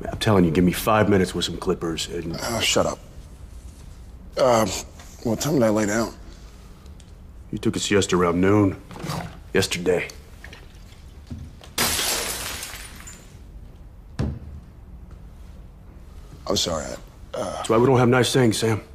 I'm telling you, give me 5 minutes with some clippers and... Shut up. What time did I lay down? You took a siesta around noon. Yesterday. I'm sorry. That's why we don't have nice things, Sam.